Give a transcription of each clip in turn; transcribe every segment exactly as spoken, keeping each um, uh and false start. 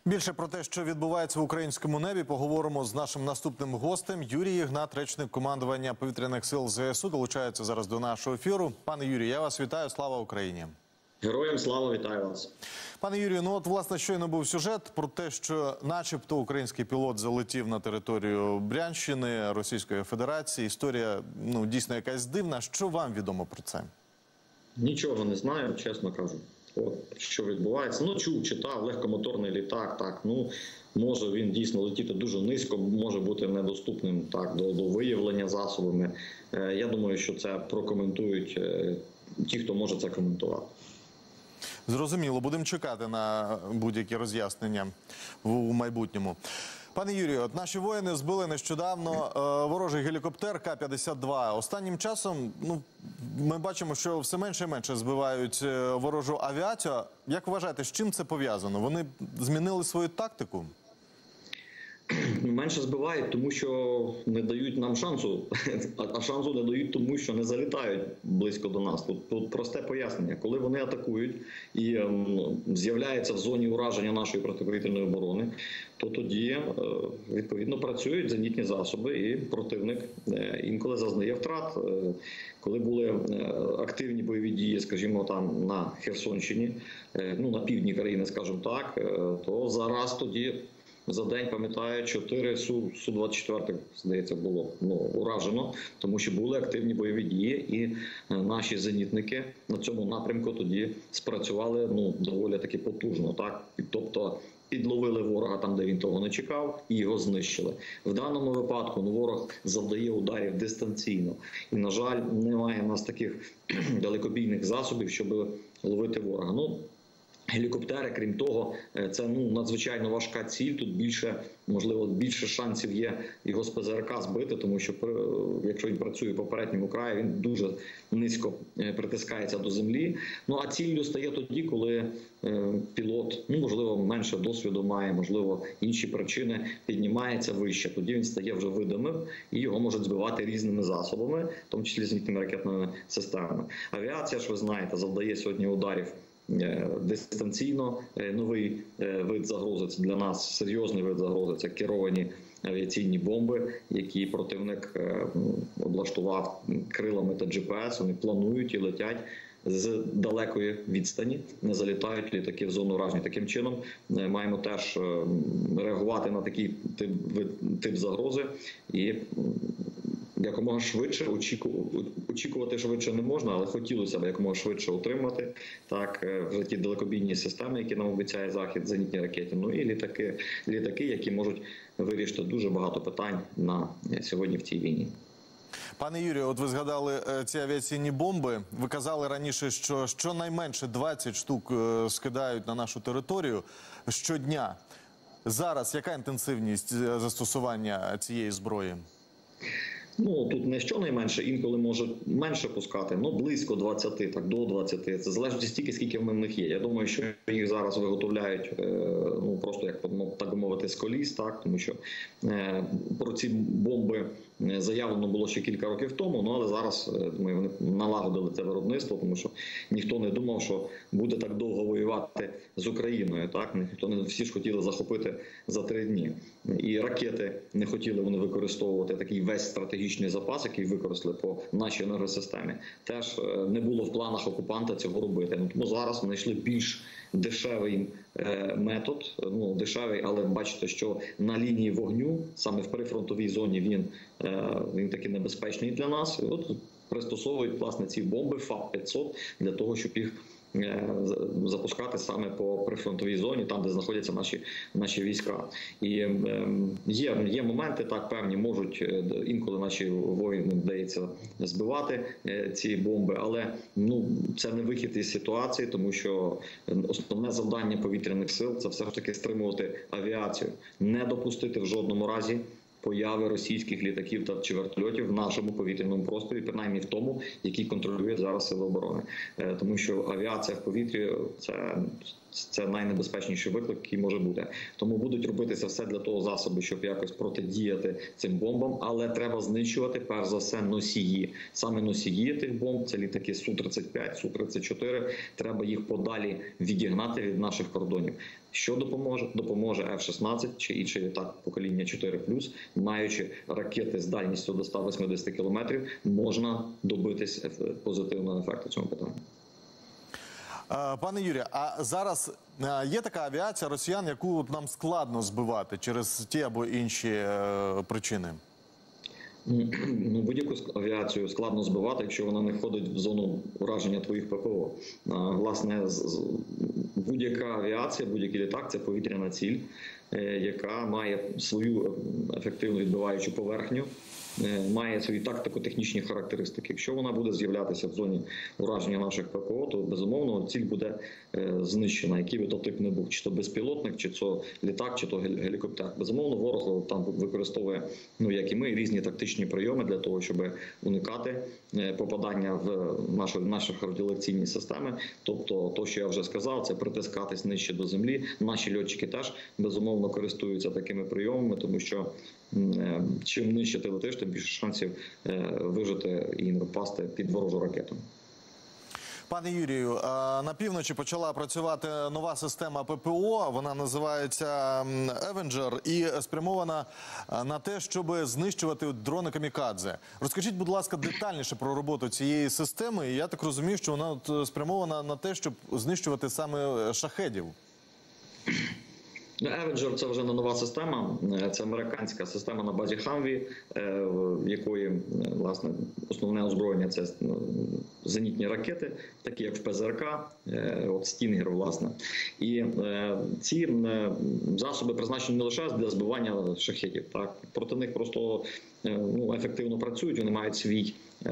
Більше про те, що відбувається в українському небі, поговоримо з нашим наступним гостем. Юрій Ігнат, речник командування повітряних сил ЗСУ, долучається зараз до нашого ефіру. Пане Юрію, я вас вітаю. Слава Україні! Героям слава, вітаю вас. Пане Юрію, ну от, власне, щойно був сюжет про те, що начебто український пілот залетів на територію Брянщини, Російської Федерації. Історія, ну, дійсно якась дивна. Що вам відомо про це? Нічого не знаю, чесно кажу. От, що відбувається. Ну, чув, читав, легкомоторний літак, так, ну, може він дійсно летіти дуже низько, може бути недоступним, так, до, до виявлення засобами. Е, я думаю, що це прокоментують е, ті, хто може це коментувати. Зрозуміло, будемо чекати на будь-які роз'яснення в майбутньому. Пане Юрію, от наші воїни збили нещодавно е, ворожий гелікоптер Ка п'ятдесят два. Останнім часом, ну, ми бачимо, що все менше і менше збивають ворожу авіацію. Як вважаєте, з чим це пов'язано? Вони змінили свою тактику? Менше збивають, тому що не дають нам шансу, а шансу не дають тому, що не залітають близько до нас. Тут, тут просте пояснення. Коли вони атакують і ну, з'являються в зоні ураження нашої протиповітряної оборони, то тоді, відповідно, працюють зенітні засоби і противник інколи зазнає втрат. Коли були активні бойові дії, скажімо, там на Херсонщині, ну, на півдні країни, скажімо так, то зараз тоді за день, пам'ятаю, чотири Су двадцять чотири, здається, було ну, уражено, тому що були активні бойові дії, і наші зенітники на цьому напрямку тоді спрацювали ну, доволі таки потужно. Так? Тобто підловили ворога там, де він того не чекав, і його знищили. В даному випадку ну, ворог завдає ударів дистанційно. І, на жаль, немає в нас таких далекобійних засобів, щоб ловити ворога. Ну, гелікоптери, крім того, це ну, надзвичайно важка ціль. Тут більше, можливо, більше шансів є його з Пе Зе Ер Ка збити, тому що якщо він працює по передньому краю, він дуже низько притискається до землі. Ну а ціллю стає тоді, коли е, пілот, ну можливо, менше досвіду має, можливо, інші причини, піднімається вище. Тоді він стає вже видимим і його можуть збивати різними засобами, в тому числі зенітними ракетними системами. Авіація, ж ви знаєте, завдає сьогодні ударів дистанційно. Новий вид загрози, це для нас серйозний вид загрози, це керовані авіаційні бомби, які противник облаштував крилами та Джі Пі Ес, вони планують і летять з далекої відстані, не залітають літаки в зону ураження. Таким чином маємо теж реагувати на такий тип, тип загрози і якомога швидше очікувати, очікувати швидше не можна, але хотілося б якомога швидше отримати так вже ті далекобійні системи, які нам обіцяє Захід, зенітні ракети, ну і літаки, літаки, які можуть вирішити дуже багато питань на сьогодні в цій війні. Пане Юрію, от ви згадали ці авіаційні бомби. Ви казали раніше, що щонайменше двадцять штук скидають на нашу територію щодня. Зараз яка інтенсивність застосування цієї зброї? Ну, тут не щонайменше, інколи може менше пускати, ну близько двадцяти, так, до двадцяти. Це залежить стільки, скільки в них є. Я думаю, що їх зараз виготовляють, ну, просто, як так би мовити, з коліс, так, тому що е, про ці бомби заявлено було ще кілька років тому, ну, але зараз, думаю, вони налагодили це виробництво, тому що ніхто не думав, що буде так довго воювати з Україною, так, ніхто не, всі ж хотіли захопити за три дні. І ракети не хотіли вони використовувати такий весь стратегічний запас, який використали по нашій енергосистемі. Теж не було в планах окупанта цього робити. Ну, тому зараз вони знайшли більш дешевий е, метод, ну дешевий, але бачите, що на лінії вогню, саме в прифронтовій зоні, він, е, він таки небезпечний для нас. І от пристосовують, власне, ці бомби ФАП п'ятсот для того, щоб їх запускати саме по прифронтовій зоні, там, де знаходяться наші, наші війська. І е, є, є моменти, так, певні, можуть інколи наші воїни вдається збивати е, ці бомби, але ну, це не вихід із ситуації, тому що основне завдання повітряних сил – це все ж таки стримувати авіацію, не допустити в жодному разі появи російських літаків та чи вертольотів в нашому повітряному просторі, принаймні в тому, який контролює зараз Сили оборони. Тому що авіація в повітрі – це Це найнебезпечніший виклик, який може бути. Тому будуть робитися все для того засоби, щоб якось протидіяти цим бомбам, але треба знищувати, перш за все, носії. Саме носії тих бомб, це літаки Су тридцять п'ять, Су тридцять чотири, треба їх подалі відігнати від наших кордонів. Що допоможе? Допоможе Еф шістнадцять чи інший літак покоління чотири плюс, маючи ракети з дальністю до ста восьмидесяти кілометрів, можна добитись позитивного ефекту в цьому питанні. Пане Юрію, а зараз є така авіація росіян, яку нам складно збивати через ті або інші причини? Ну, будь-яку авіацію складно збивати, якщо вона не входить в зону ураження твоїх ППО. Власне, будь-яка авіація, будь-який літак – це повітряна ціль, яка має свою ефективну відбиваючу поверхню, має свої тактико-технічні характеристики. Якщо вона буде з'являтися в зоні ураження наших ППО, то, безумовно, ціль буде знищена, який би то тип не був. Чи то безпілотник, чи то літак, чи то гелікоптер. Безумовно, ворог там використовує, ну, як і ми, різні тактичні прийоми для того, щоб уникати попадання в наші, наші радіоелектронні системи. Тобто, то, що я вже сказав, це притискатись нижче до землі. Наші льотчики теж, безумовно, користуються такими прийомами, тому що чим нижче ти летиш, тим більше шансів вижити і не впасти під ворожу ракету. Пане Юрію, на півночі почала працювати нова система ППО, вона називається Avenger і спрямована на те, щоб знищувати дрони камікадзе. Розкажіть, будь ласка, детальніше про роботу цієї системи. Я так розумію, що вона спрямована на те, щоб знищувати саме шахедів. Avenger – це вже не нова система, це американська система на базі Хамві, в якої, власне, основне озброєння – це зенітні ракети, такі як в ПЗРК, от Стінгер, власне. І ці засоби призначені не лише для збивання шахедів, так? Проти них просто ну, ефективно працюють, вони мають свій,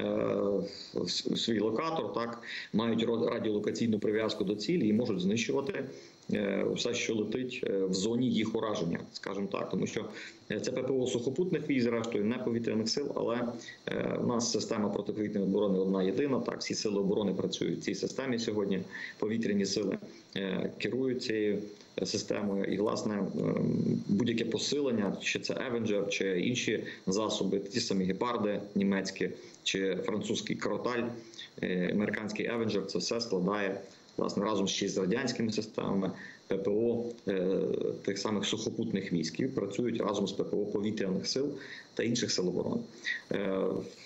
свій локатор, так? Мають радіолокаційну прив'язку до цілі і можуть знищувати все, що летить в зоні їх ураження, скажімо так. Тому що це ППО сухопутних військ, зрештою, не повітряних сил, але у нас система протиповітряної оборони одна єдина. Так, всі сили оборони працюють в цій системі сьогодні. Повітряні сили керують цією системою. І, власне, будь-яке посилення, чи це Avenger, чи інші засоби, ті самі гепарди німецькі, чи французький Кроталь, американський Avenger, це все складає, власне, разом ще з радянськими системами ППО е, тих самих сухопутних військ, і працюють разом з ППО повітряних сил та інших сил оборони. Е,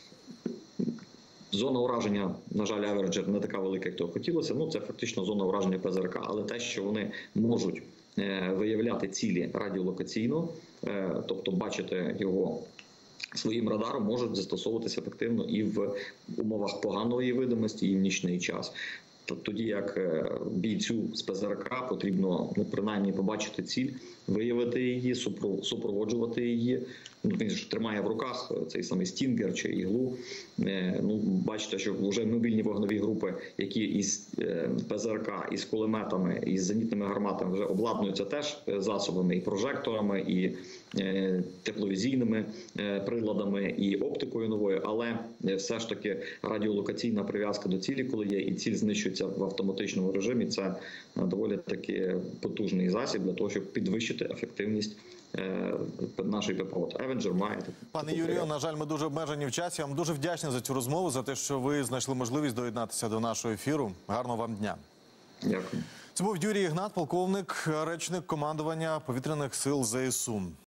зона ураження, на жаль, Avenger не така велика, як того хотілося. Ну, це фактично зона ураження ПЗРК, але те, що вони можуть е, виявляти цілі радіолокаційно, е, тобто бачити його своїм радаром, можуть застосовуватися ефективно і в умовах поганої видимості, і в нічний час. Тоді як бійцю з ПЗРК потрібно, ну, принаймні побачити ціль, виявити її, супроводжувати її. Ну, він ж тримає в руках цей самий Стінгер чи іглу. Ну, бачите, що вже мобільні вогневі групи, які із ПЗРК, із кулеметами, із зенітними гарматами вже обладнуються теж засобами і прожекторами, і тепловізійними приладами, і оптикою новою, але все ж таки радіолокаційна прив'язка до цілі, коли є, і ціль знищується в автоматичному режимі, це доволі таки потужний засіб для того, щоб підвищити ефективність нашої ППО. Avenger має. Пане Юрію, на жаль, ми дуже обмежені в часі. Я вам дуже вдячний за цю розмову, за те, що ви знайшли можливість доєднатися до нашого ефіру. Гарного вам дня. Дякую. Це був Юрій Ігнат, полковник, речник командування повітряних сил ЗСУ.